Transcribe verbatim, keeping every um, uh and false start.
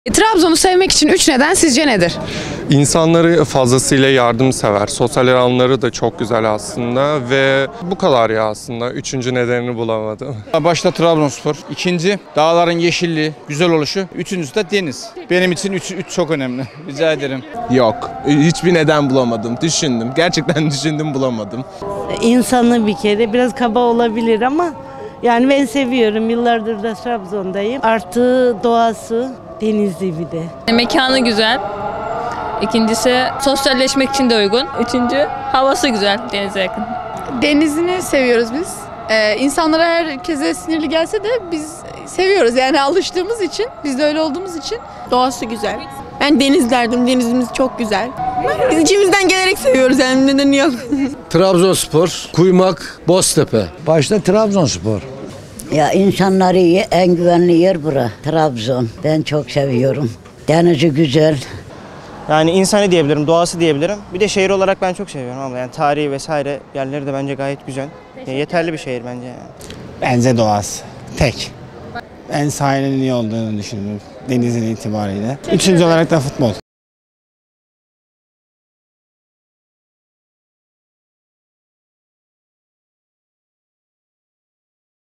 E, Trabzon'u sevmek için üç neden sizce nedir? İnsanları fazlasıyla yardımsever. Sosyal alanları da çok güzel aslında ve bu kadar ya aslında. Üçüncü nedenini bulamadım. Başta Trabzonspor, ikinci dağların yeşilliği, güzel oluşu, üçüncüsü de deniz. Benim için üç, üç çok önemli. Rica ederim. Yok. Hiçbir neden bulamadım. Düşündüm. Gerçekten düşündüm, bulamadım. İnsanı bir kere biraz kaba olabilir ama yani ben seviyorum. Yıllardır da Trabzon'dayım. Artı doğası, denizli bir de. Mekanı güzel. İkincisi sosyalleşmek için de uygun. Üçüncü havası güzel, denize yakın. Denizini seviyoruz biz. Ee, insanlara herkese sinirli gelse de biz seviyoruz yani alıştığımız için, biz de öyle olduğumuz için. Doğası güzel. Ben deniz derdim, denizimiz çok güzel. Biz içimizden gelerek seviyoruz yani nedeni yok. Trabzonspor, Kuymak, Boztepe. Başta Trabzonspor. Ya insanları iyi, en güvenli yer bura. Trabzon. Ben çok seviyorum. Denizi güzel. Yani insanı diyebilirim, doğası diyebilirim. Bir de şehir olarak ben çok seviyorum abla. Yani tarihi vesaire yerleri de bence gayet güzel. Yani yeterli bir şehir bence yani. Bence doğası. Tek. En sahilinin iyi olduğunu düşünüyorum. Denizin itibariyle. Üçüncü olarak da futbol.